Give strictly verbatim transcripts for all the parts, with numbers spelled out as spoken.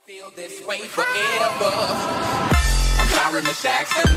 Feel this way forever. I'm sorry, Miss Jackson.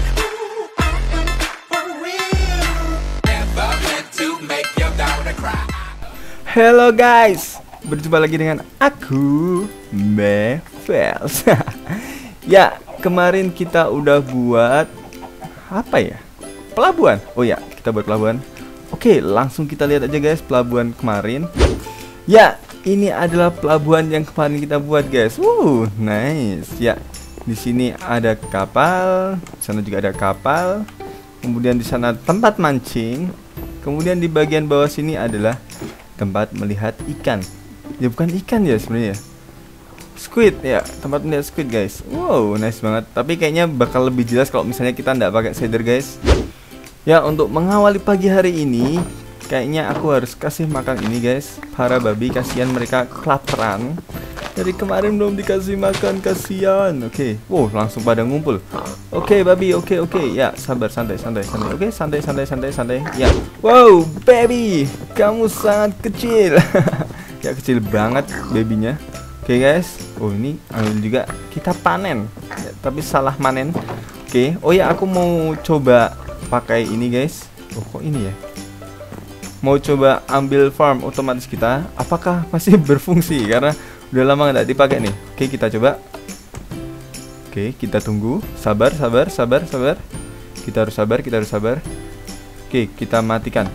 For real. Never meant to make your daughter cry. Hello guys, berjumpa lagi dengan aku, Mevels. Ya, kemarin kita udah buat apa ya? Pelabuhan. Oh ya, kita buat pelabuhan. Oke, langsung kita lihat aja guys pelabuhan kemarin. Ya, ini adalah pelabuhan yang kemarin kita buat guys. Wow, nice. Ya, di sini ada kapal, di sana juga ada kapal. Kemudian di sana tempat mancing. Kemudian di bagian bawah sini adalah tempat melihat ikan. Ya bukan ikan ya sebenarnya. Squid ya, tempat melihat squid guys. Wow, nice banget. Tapi kayaknya bakal lebih jelas kalau misalnya kita nggak pakai shader guys. Ya, untuk mengawali pagi hari ini, kayaknya aku harus kasih makan ini guys, para babi, kasihan mereka kelaparan. Dari kemarin belum dikasih makan, kasihan. Oke, okay. Wow, langsung pada ngumpul. Oke okay, babi, oke okay, oke okay. Ya, sabar, santai, santai, santai. Oke, okay, santai, santai, santai, santai. Ya, wow, baby, kamu sangat kecil. Ya, kecil banget babynya. Oke okay, guys, oh ini ambil juga kita panen, ya, tapi salah manen. Oke, okay. Oh ya, aku mau coba pakai ini guys. Oh kok ini ya? Mau coba ambil farm otomatis kita, apakah masih berfungsi karena udah lama nggak dipakai nih. Oke, kita coba. Oke, kita tunggu. Sabar, sabar, sabar, sabar. Kita harus sabar, kita harus sabar. Oke, kita matikan.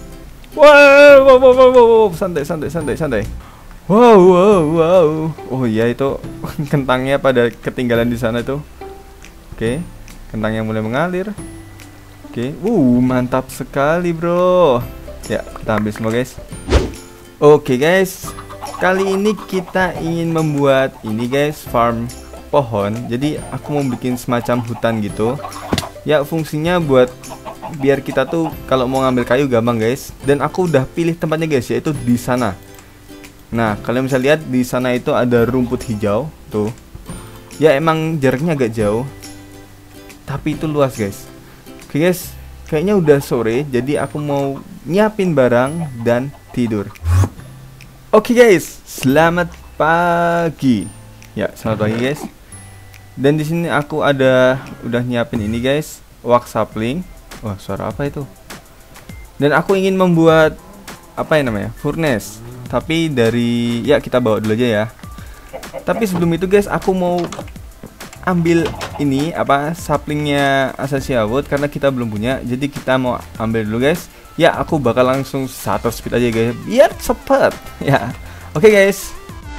Wow, wow, wow, wow, wow. Santai, santai, santai, santai. Wow, wow, wow. Oh iya, itu kentangnya pada ketinggalan di sana tuh. Oke, kentangnya mulai mengalir. Oke, uh, mantap sekali bro. Ya, kita ambil semua guys. Oke guys, kali ini kita ingin membuat ini guys, farm pohon. Jadi aku mau bikin semacam hutan gitu. Ya, fungsinya buat biar kita tuh kalau mau ngambil kayu gampang guys. Dan aku udah pilih tempatnya guys, yaitu di sana. Nah, kalian bisa lihat di sana itu ada rumput hijau tuh. Ya, emang jaraknya agak jauh, tapi itu luas guys. Oke guys, kayaknya udah sore, jadi aku mau nyiapin barang dan tidur. Oke guys, selamat pagi. Ya, selamat pagi guys. Dan di sini aku ada udah nyiapin ini guys, wax sapling. Wah, suara apa itu? Dan aku ingin membuat apa ya namanya? Furnace. Tapi dari ya kita bawa dulu aja ya. Tapi sebelum itu guys, aku mau ambil ini apa saplingnya Acacia Wood karena kita belum punya, jadi kita mau ambil dulu guys. Ya, aku bakal langsung satu speed aja guys biar cepet ya. Oke okay, guys.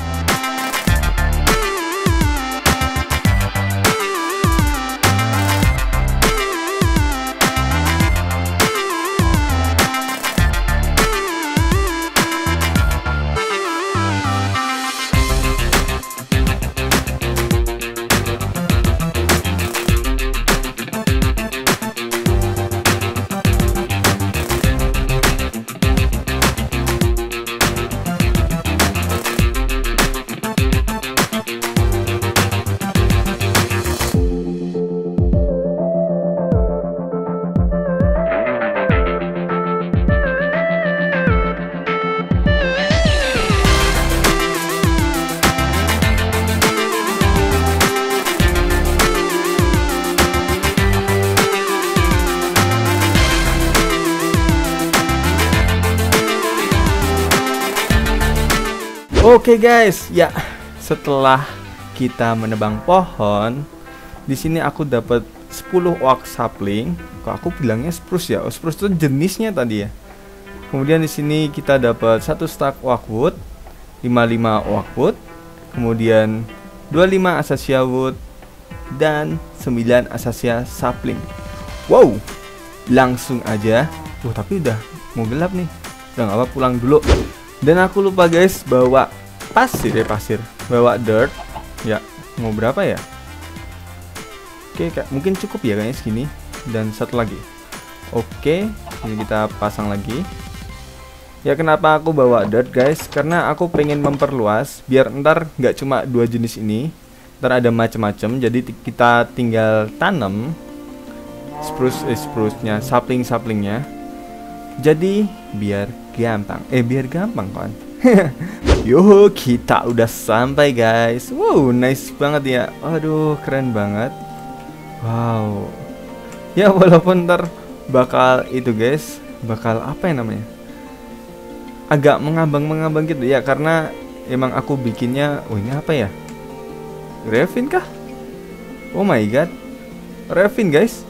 Oke okay guys, ya setelah kita menebang pohon, di sini aku dapat sepuluh wax sapling. Kok aku bilangnya spruce ya? Oh, spruce itu jenisnya tadi ya. Kemudian di sini kita dapat satu stack wax wood, lima puluh lima wax wood, kemudian dua puluh lima acacia wood dan sembilan acacia sapling. Wow, langsung aja. Wah, tapi udah mau gelap nih. Udah nggak apa, pulang dulu. Dan aku lupa guys bawa pasir ya, pasir. Bawa dirt. Ya, mau berapa ya? Oke, mungkin cukup ya kayaknya segini. Dan satu lagi. Oke, ini kita pasang lagi. Ya, kenapa aku bawa dirt guys? Karena aku pengen memperluas biar ntar nggak cuma dua jenis ini. Ntar ada macam-macam. Jadi kita tinggal tanam spruce eh, spruce-nya, sapling-saplingnya. Jadi biar gampang. Eh biar gampang kan. Yuhu, kita udah sampai guys. Wow, nice banget ya. Aduh, keren banget. Wow. Ya walaupun ntar bakal itu guys, bakal apa ya namanya, agak mengambang-mengambang gitu ya, karena emang aku bikinnya. Oh, ini apa ya? Revin kah? Oh my god, Revin guys.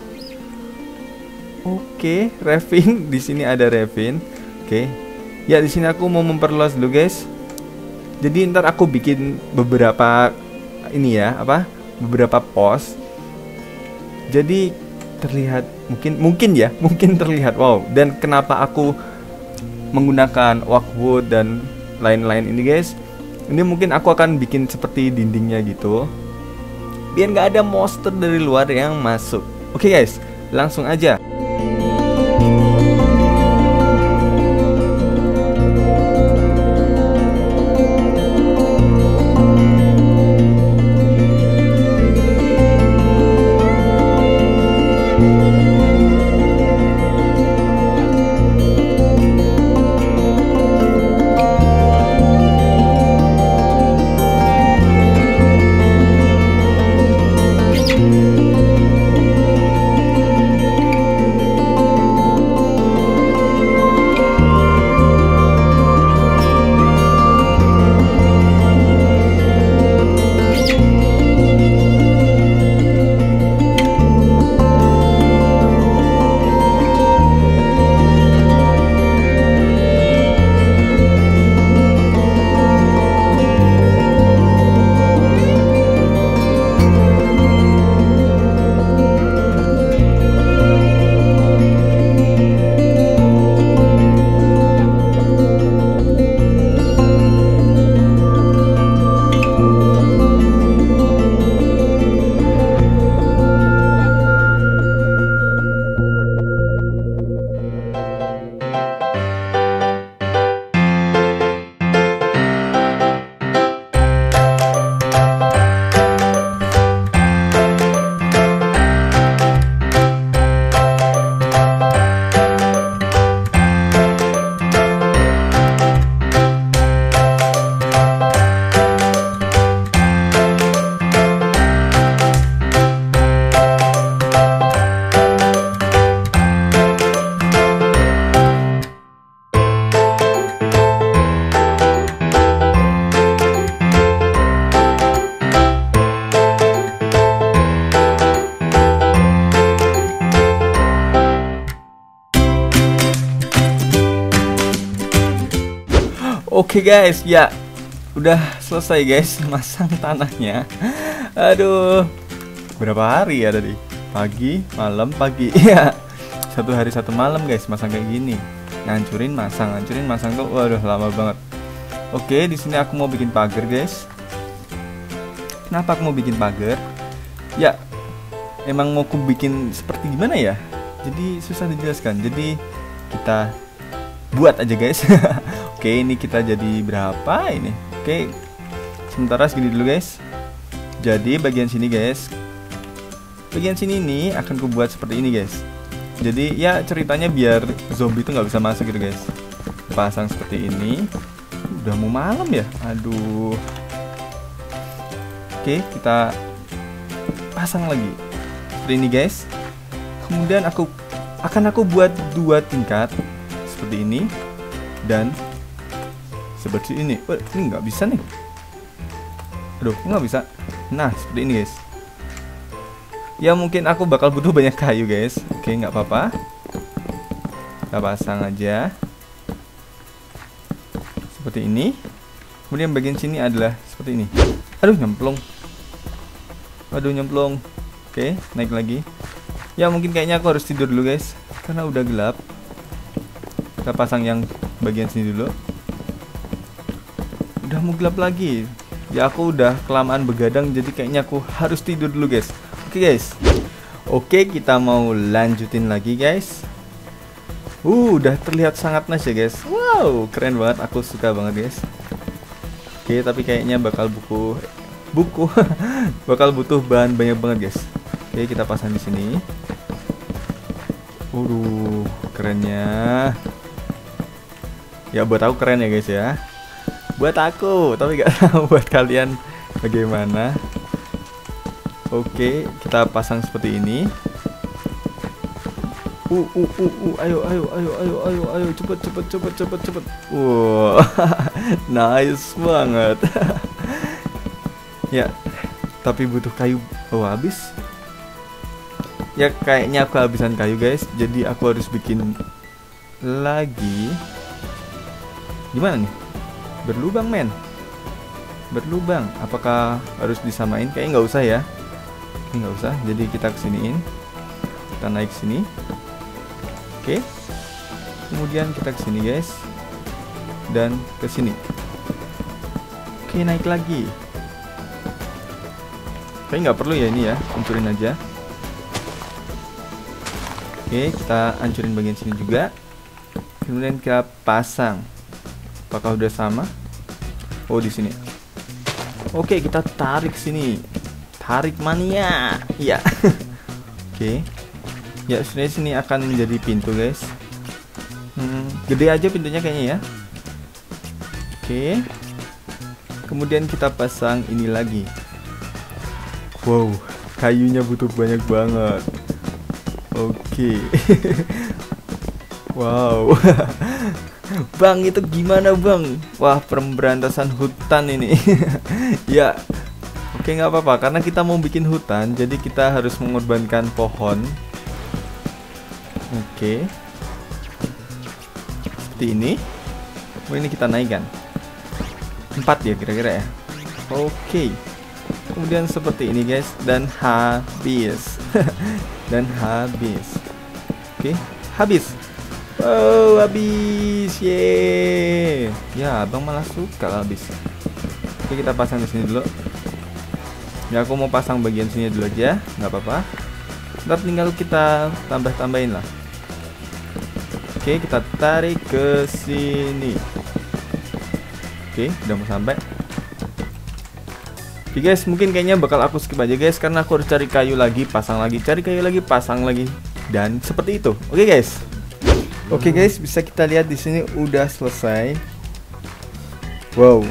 Oke, Revin. Di sini ada Revin. Oke. Ya di sini aku mau memperluas dulu guys. Jadi ntar aku bikin beberapa ini ya, apa? Beberapa pos. Jadi terlihat mungkin mungkin ya, mungkin terlihat wow. Dan kenapa aku menggunakan oakwood dan lain-lain ini guys? Ini mungkin aku akan bikin seperti dindingnya gitu, biar nggak ada monster dari luar yang masuk. Oke guys, langsung aja. Oke guys, ya udah selesai guys masang tanahnya. Aduh, berapa hari ya tadi? Pagi, malam, pagi. Ya, satu hari satu malam guys masang kayak gini. Ngancurin, masang, ngancurin, masang tuh, waduh lama banget. Oke, di sini aku mau bikin pagar guys. Kenapa aku mau bikin pagar? Ya, emang mau aku bikin seperti gimana ya? Jadi susah dijelaskan. Jadi kita buat aja guys. Oke, ini kita jadi berapa ini? Oke, sementara segini dulu guys. Jadi bagian sini guys, bagian sini ini akan ku buat seperti ini guys. Jadi ya ceritanya biar zombie itu nggak bisa masuk gitu guys. Pasang seperti ini. Udah mau malam ya, aduh. Oke, kita pasang lagi seperti ini guys. Kemudian aku akan aku buat dua tingkat seperti ini dan seperti ini. Oh, ini nggak bisa nih. Aduh, nggak bisa. Nah, seperti ini guys. Ya mungkin aku bakal butuh banyak kayu guys. Oke, nggak apa-apa. Kita pasang aja seperti ini. Kemudian bagian sini adalah seperti ini. Aduh, nyemplung. Aduh, nyemplung. Oke, naik lagi. Ya mungkin kayaknya aku harus tidur dulu guys, karena udah gelap. Kita pasang yang bagian sini dulu. Udah mau gelap lagi. Ya aku udah kelamaan begadang, jadi kayaknya aku harus tidur dulu guys. Oke guys. Oke, kita mau lanjutin lagi guys. Uh, udah terlihat sangat nice ya guys. Wow, keren banget. Aku suka banget guys. Oke, tapi kayaknya bakal buku buku bakal butuh bahan banyak banget guys. Oke, kita pasang di sini. Waduh, kerennya. Ya buat aku keren ya guys ya. buat aku, tapi nggak tahu buat kalian bagaimana. Oke, kita pasang seperti ini. Uh, uh, uh, uh, ayo, ayo, ayo, ayo, ayo, ayo, cepet, cepet, cepet, cepet, cepet. Wow, nice banget. Ya, tapi butuh kayu. Oh, habis. Ya, kayaknya aku habisan kayu, guys. Jadi aku harus bikin lagi. Gimana nih? Berlubang, men. Berlubang. Apakah harus disamain? Kayaknya nggak usah ya. Nggak usah. Jadi kita kesiniin. Kita naik sini. Oke. Kemudian kita kesini, guys. Dan kesini. Oke, naik lagi. Kayaknya nggak perlu ya ini ya. Hancurin aja. Oke, kita hancurin bagian sini juga. Kemudian kita pasang. Apakah udah sama? Oh, di sini. Oke, kita tarik sini. Tarik mania. Iya. Oke. Ya, sebenarnya sini akan menjadi pintu, guys. Hmm, gede aja pintunya kayaknya ya. Oke. Kemudian kita pasang ini lagi. Wow, kayunya butuh banyak banget. Oke. Wow. Bang, itu gimana, Bang? Wah, pemberantasan hutan ini. Ya. Oke, nggak apa-apa karena kita mau bikin hutan, jadi kita harus mengorbankan pohon. Oke. Seperti ini. Oh, ini kita naikkan. Empat ya kira-kira ya. Oke. Kemudian seperti ini, guys, dan habis. Dan habis. Oke, habis. Oh, habis. Yeay. Ya, Abang malah suka habis. Oke, kita pasang di sini dulu. Ya, aku mau pasang bagian sini dulu aja, nggak apa-apa. Ntar tinggal kita tambah-tambahin lah. Oke, kita tarik ke sini. Oke, udah mau sampai. Oke, guys, mungkin kayaknya bakal aku skip aja, guys, karena aku harus cari kayu lagi, pasang lagi, cari kayu lagi, pasang lagi, dan seperti itu. Oke, guys. Oke, guys, bisa kita lihat di sini udah selesai. Wow.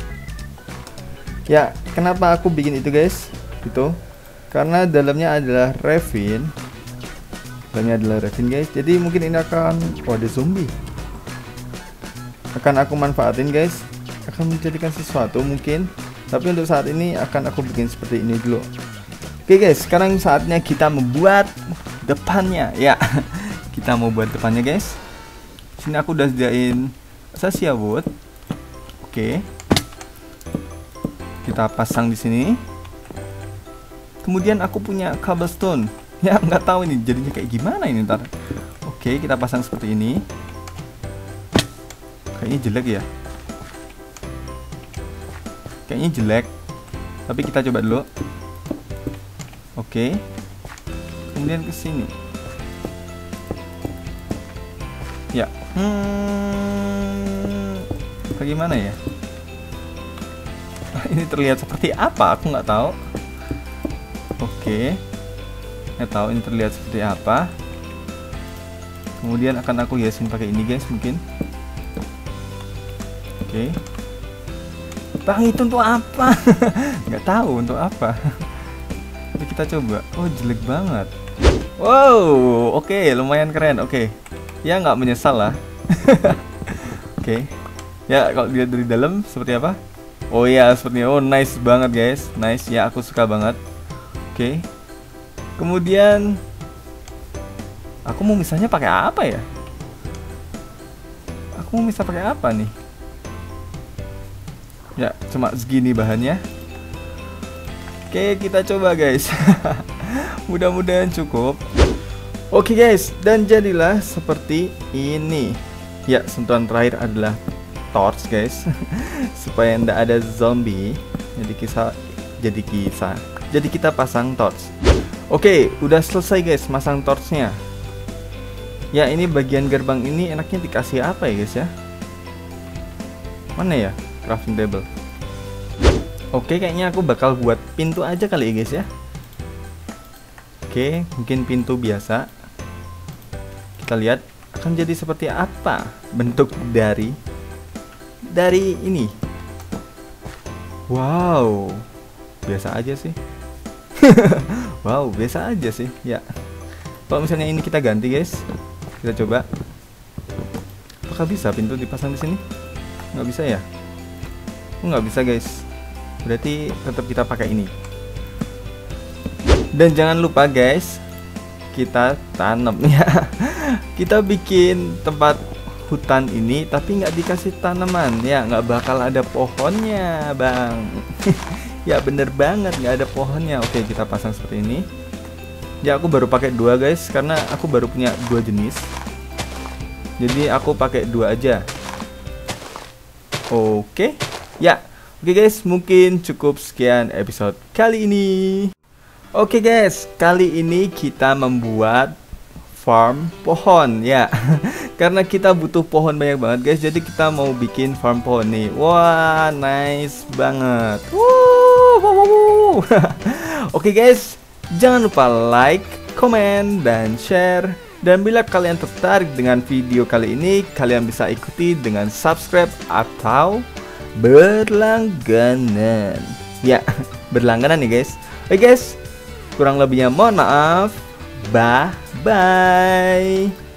Ya, kenapa aku bikin itu, guys? Gitu. Karena dalamnya adalah ravin. Dalamnya adalah ravin, guys. Jadi mungkin ini akan, oh, ada zombie. Akan aku manfaatin, guys. Akan menjadikan sesuatu mungkin. Tapi untuk saat ini akan aku bikin seperti ini dulu. Oke, guys, sekarang saatnya kita membuat depannya. Ya, kita mau buat depannya, guys. Sini aku udah sediain sasia wood. Oke. Kita pasang di sini. Kemudian aku punya cobblestone. Ya, nggak tahu ini jadinya kayak gimana ini ntar. Oke, kita pasang seperti ini. Kayaknya jelek ya. Kayaknya jelek. Tapi kita coba dulu. Oke. Kemudian ke sini. Ya. Hmm. Bagaimana ya? Ini terlihat seperti apa? Aku nggak tahu. Oke. Nggak tahu ini terlihat seperti apa. Kemudian akan aku hiasin pakai ini, guys, mungkin. Oke. Bang, itu untuk apa? Nggak tahu untuk apa. Tapi kita coba. Oh, jelek banget. Wow, oke, okay, lumayan keren. Oke, okay. Ya nggak menyesal lah. Oke, okay. Ya kalau dilihat dari dalam seperti apa? Oh ya, sepertinya. Oh, nice banget, guys. Nice, ya aku suka banget. Oke. Okay. Kemudian aku mau misalnya pakai apa ya? Aku mau misal pakai apa nih? Ya, cuma segini bahannya. Oke, kita coba, guys. Mudah-mudahan cukup. Oke, guys, dan jadilah seperti ini. Ya, sentuhan terakhir adalah torch, guys. Supaya tidak ada zombie. Jadi kisah jadi kisah. Jadi kita pasang torch. Oke, udah selesai, guys, masang torchnya. Ya, ini bagian gerbang ini enaknya dikasih apa ya, guys ya? Mana ya? Crafting table. Oke, kayaknya aku bakal buat pintu aja kali ya, guys ya. Oke, mungkin pintu biasa. Kita lihat akan jadi seperti apa bentuk dari dari ini Wow, biasa aja sih. Wow, biasa aja sih. Ya, kalau misalnya ini kita ganti guys, kita coba. Apakah bisa pintu dipasang di sini? Nggak bisa ya? Oh, nggak bisa guys. Berarti tetap kita pakai ini. Dan jangan lupa guys, kita tanam ya. Kita bikin tempat hutan ini tapi nggak dikasih tanaman ya, nggak bakal ada pohonnya bang. Ya bener banget, nggak ada pohonnya. Oke, kita pasang seperti ini. Ya aku baru pakai dua guys, karena aku baru punya dua jenis. Jadi aku pakai dua aja. Oke, ya. Oke guys, mungkin cukup sekian episode kali ini. Oke guys, kali ini kita membuat farm pohon ya. Karena kita butuh pohon banyak banget guys, jadi kita mau bikin farm pohon nih. Wah, nice banget. Wuh, wuh, wuh, wuh. Oke guys, jangan lupa like, komen, dan share. Dan bila kalian tertarik dengan video kali ini, kalian bisa ikuti dengan subscribe atau berlangganan. Ya, berlangganan nih guys. Oke guys, kurang lebihnya mohon maaf. Bye bye.